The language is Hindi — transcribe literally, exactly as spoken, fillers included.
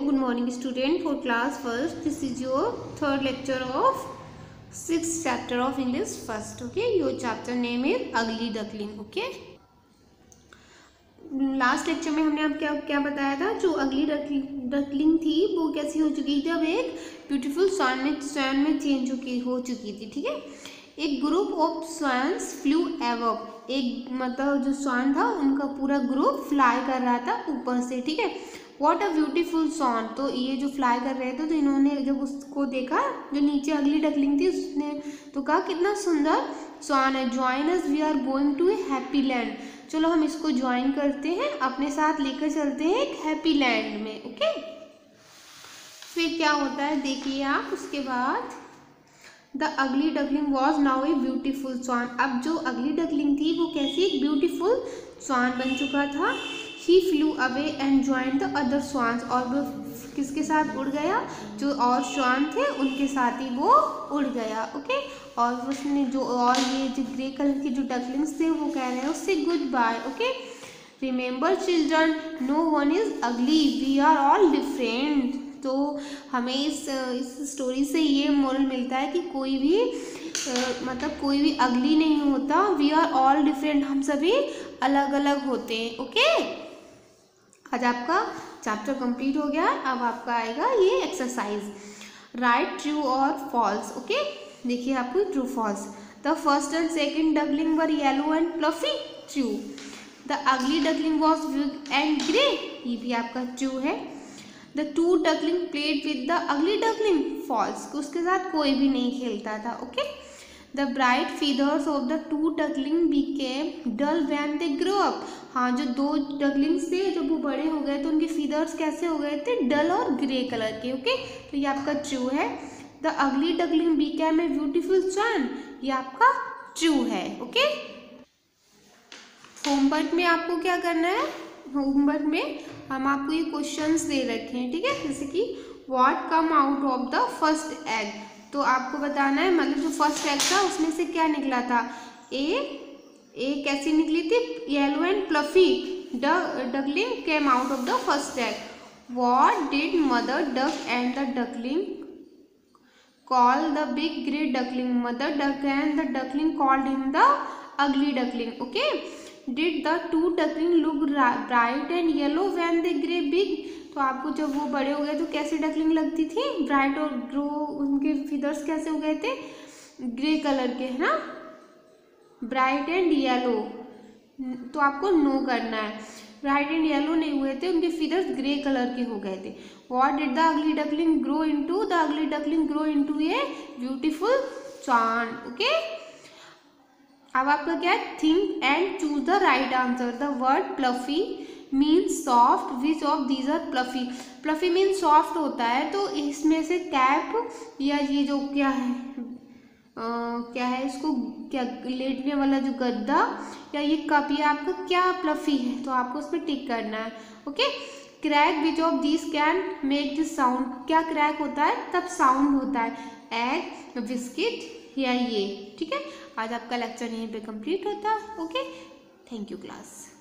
good morning student for class first. This is your third lecture of sixth chapter of English first. Okay, your chapter name is ugly duckling. Okay, last lecture में हमने अब क्या क्या बताया था, जो अगली डकलिंग थी वो कैसी हो चुकी थी, अब एक ब्यूटीफुल स्वान में स्वान में चेंज चुकी हो चुकी थी. ठीक है, एक group of swans flew away, एक मतलब जो स्वान था उनका पूरा ग्रुप फ्लाई कर रहा था ऊपर से. ठीक है, व्हाट अ ब्यूटीफुल स्वान. तो ये जो फ्लाई कर रहे थे तो इन्होंने जब उसको देखा, जो नीचे अगली डकलिंग थी उसने तो कहा कितना सुंदर स्वान है. Join us, we are going to a happy land. चलो हम इसको ज्वाइन करते हैं, अपने साथ लेकर चलते हैं एक हैप्पी लैंड में. ओके, फिर क्या होता है देखिए आप. उसके बाद the ugly duckling was now a beautiful swan. अब जो अगली डकलिंग थी वो कैसी एक ब्यूटीफुल स्वान बन चुका था. He flew away and join the other swans. और वो किसके साथ उड़ गया, जो और स्वान थे उनके साथ ही वो उड़ गया. ओके, और उसने जो और ये जो ग्रे कलर के जो डकलिंग्स थे वो कह रहे हैं उससे goodbye. Okay, remember children, no one is ugly, we are all different. तो हमें इस इस स्टोरी से ये मोरल मिलता है कि कोई भी uh, मतलब कोई भी अगली नहीं होता. वी आर ऑल डिफरेंट, हम सभी अलग अलग होते हैं. ओके, आज आपका चैप्टर कंप्लीट हो गया. अब आपका आएगा ये एक्सरसाइज, राइट ट्रू और फॉल्स. ओके, देखिए आपको true false. The first and second duckling were yellow and fluffy. True. The ugly duckling was big and grey. ये भी आपका ट्रू है. The two duckling played with the ugly duckling. False, उसके साथ कोई भी नहीं खेलता था. Okay, the bright feathers of the two duckling became dull when they grow up. हाँ, जो दो डकलिंग्स थे जब वो बड़े हो गए तो उनके फीदर्स कैसे हो गए थे, डल और ग्रे कलर के. ओके, तो ये आपका ट्रू है. The ugly duckling became a beautiful swan. ये आपका ट्रू है. ओके, होमवर्क में आपको क्या करना है, होमवर्क में हम आपको ये क्वेश्चंस दे रखे हैं. ठीक है, जैसे कि what come out of the first egg. तो आपको बताना है, मतलब जो फर्स्ट एग था उसमें से क्या निकला था. ए ए कैसी निकली थी, yellow and fluffy. Duckling came out of the first egg. What did mother duck and the duckling call the big grey duckling. Mother duck and the duckling called him the ugly duckling. Okay, did the two duckling look bright and yellow when they grew big. तो आपको जब वो बड़े हो गए तो कैसी डकलिंग लगती थी, ब्राइट और ग्रो. उनके फीदर्स कैसे हो गए थे, ग्रे कलर के, है ना, ब्राइट एंड येलो. तो आपको नो करना है, ब्राइट एंड येलो नहीं हुए थे, उनके फीदर्स ग्रे कलर के हो गए थे. What did the ugly duckling grow into. The ugly duckling grow into a beautiful swan. Okay, अब आपका क्या है, think and choose the right answer. The word fluffy means soft. Which of these are fluffy. Fluffy means soft होता है, तो इसमें से कैप या ये जो क्या है Uh, क्या है इसको, क्या लेटने वाला जो गद्दा या ये कप, ये आपका क्या प्लफी है, तो आपको उस पर टिक करना है. Okay, crack which of this can make this sound. क्या क्रैक होता है तब साउंड होता है, एग, बिस्किट या ये. ठीक है, आज आपका लेक्चर यहीं पे कंप्लीट होता है. Okay, thank you class.